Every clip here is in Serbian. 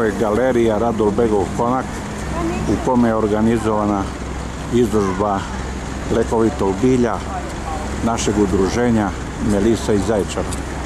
je galerija Radulbegov konak u kome je organizovana izložba lekovitog bilja našeg udruženja Melisa iz Zaječara.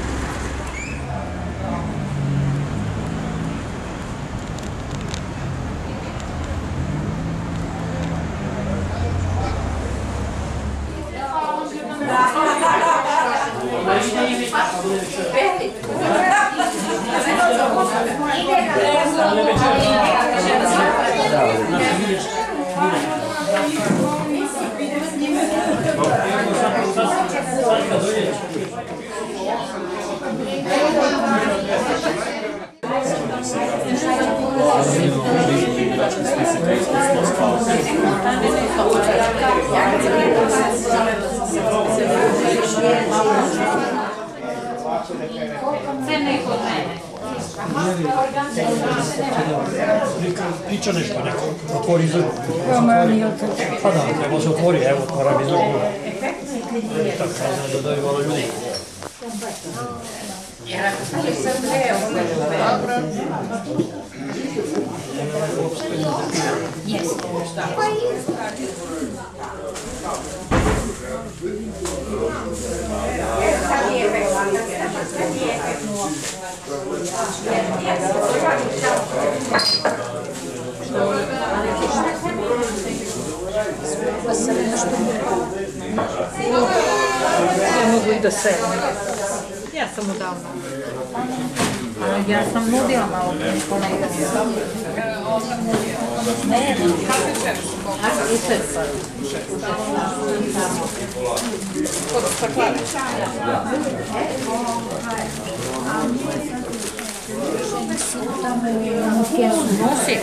Priča nešto, neko otvori izložbu. Pa da, treba se otvori, evo, otvaram izložbu. Tako da dodaju malo ljudi. Ne mogu i da sedem. Ja sam odavno. Ja sam nudila malo kolega. Ne, i sve sad. Kod staklane. Nosi.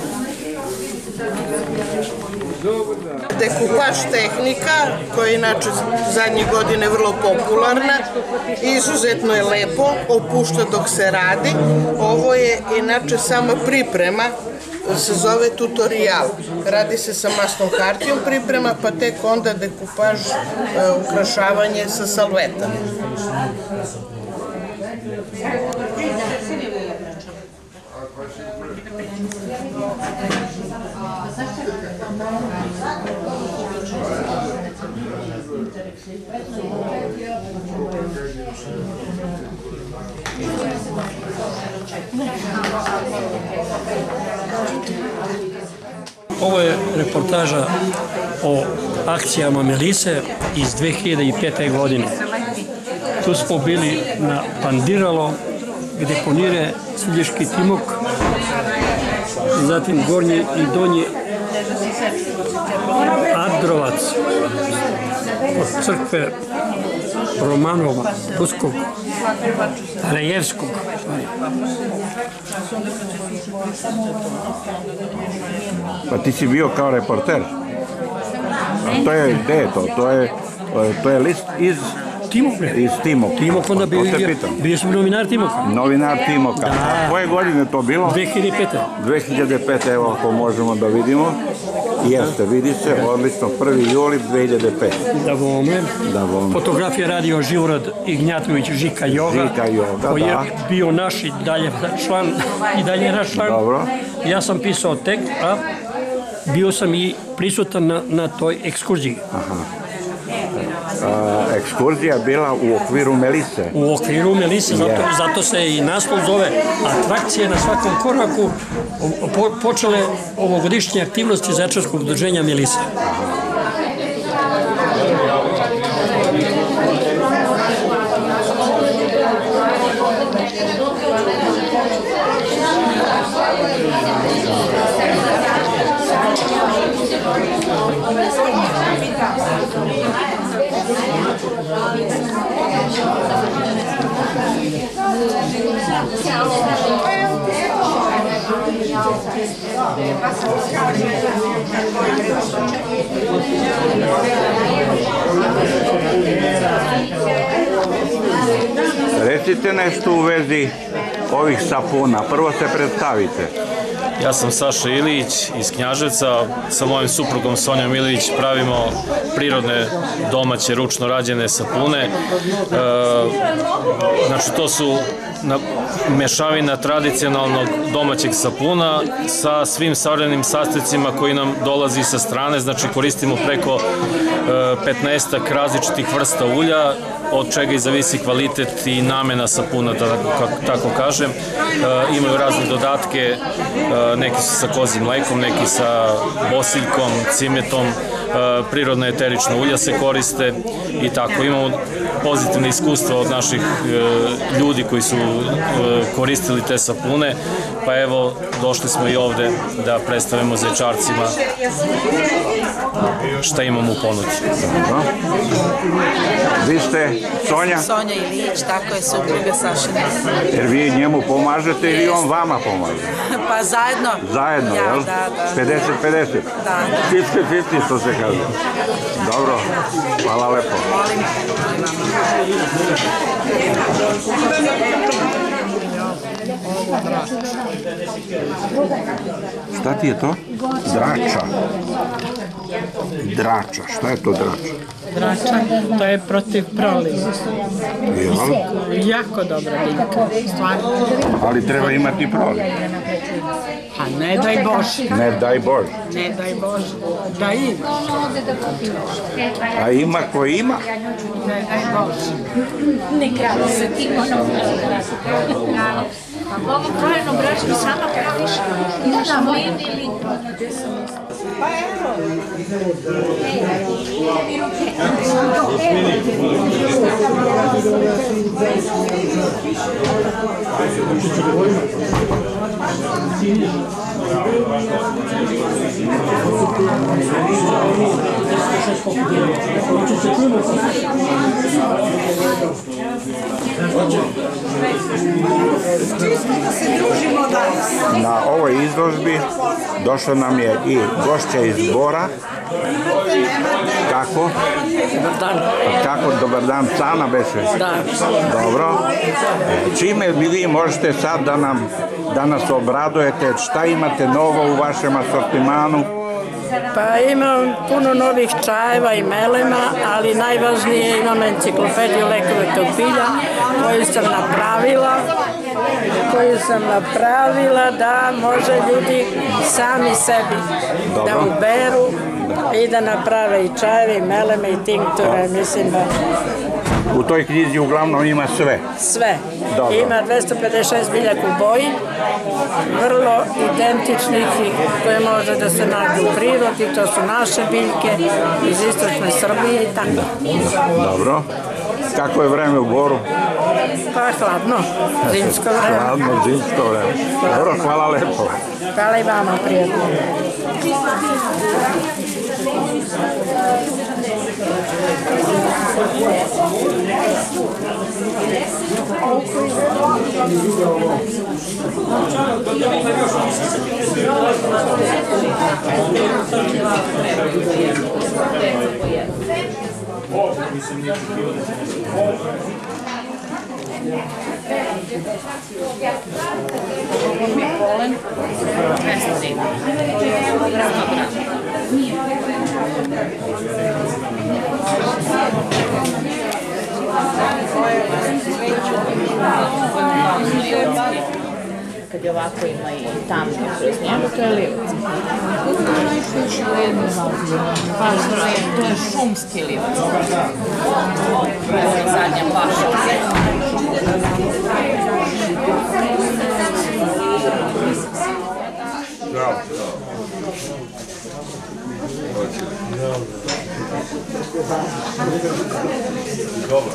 Dekupaž tehnika, koja je inače zadnjih godine vrlo popularna, izuzetno je lepo, opušta dok se radi. Ovo je inače sama priprema, se zove tutorial. Radi se sa masnom hartijom priprema, pa tek onda dekupaž, ukrašavanje sa salvetama. Ovo je reportaža o akcijama Melise iz 2005. godine. Tu smo bili na Pandiralo, gde ponire Cviljiški timok, zatim Gornji i Donji Adrovac od crkve Romanova, ruskog, Rejevskog. Pa ti si bio kao reporter? A to je, gde je to? To je list iz Timoka. Iz Timoka. Timok onda bio sam novinar Timoka. Novinar Timoka. A koje godine to bilo? 2005. 2005, evo ako možemo da vidimo. Jeste, vidi se, odlično, 1. juli 2005. Da vome. Fotografija radio Živorad Ignjatović Žika Joga, koji je bio naš i dalje član, i dalje naš član. Ja sam pisao tekst, a bio sam i prisutan na toj ekskurziji. Ekskurzija bila u okviru Melise. U okviru Melise, zato se i naslov zove atrakcije na svakom koraku, počele ovogodišnje aktivnosti Zaječarskog udruženja Melise. Recite nešto u vezi ovih sapuna. Prvo se predstavite. Ja sam Saša Ilić iz Knjaževca. Sa mojim suprugom Sonjom Ilić pravimo prirodne, domaće, ručno rađene sapune. Znači, to su mešavina tradicionalnog domaćeg sapuna sa svim savremenim sastojcima koji nam dolazi sa strane. Znači, koristimo preko 15 različitih vrsta ulja, od čega i zavisi kvalitet i namena sapuna, da tako kažem. Imaju razne dodatke, neki su sa kozjim mlekom, neki sa bosiljkom, cimetom, prirodna eterična ulja se koriste i tako. Imamo pozitivne iskustva od naših ljudi koji su koristili te sapune, pa evo, došli smo i ovde da predstavimo Zaječarcima šta imamo u ponudi. Vi ste Sonja? Sonja Ilić, tako je, supruga Sašina. Jer vi njemu pomažete ili on vama pomaže? Pa zajedno. Zajedno, jel? Da. 50-50? Da. 50-50 što se kaže. Dobro, hvala lepo. Molim. Šta ti je to? Drača. Drača, šta je to drača? Drača, to je protiv proliva. Jako dobra biljka, stvarno. Ali treba imati proliv. A ne daj Bože. Ne daj Bože. Ne daj Bože. Da ima. A ima ko ima? Ne daj Bože. Ovo krojeno brašno sama praviš? Da, mojim ili... Pa evo. Na ovoj izložbi došla nam je i gošća iz Bora. Kako? Kako, dobar dan, Cana beše? Da. Dobro. Čime vi možete sad da nas obradujete, šta imate novo u vašem asortimanu? Pa imam puno novih čajeva i melema, ali najvažnije imam enciklopediju lekovitog bilja koju sam napravila da može ljudi sami sebi da uberu i da naprave i čajeve i meleme i tinkture, mislim da... U toj knjizi uglavnom ima sve? Sve. Dobro. Ima 256 biljaka u boji, vrlo identičnih koje može da se nađu u prirodi, to su naše biljke iz istočne Srbije i tako. Dobro. Kako je vreme u Boru? Pa hladno, zimsko vreme. Hladno, zimsko vreme. Dobro, hvala lepo. Hvala i vama, prijatno. Polen, 200 kad je ovako ima i tamke kroz njega, to je livac. Pa to je šumski livac. To je zadnja paša. Bravo. Dobro.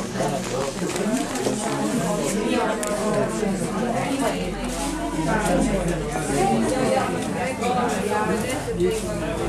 Dobro.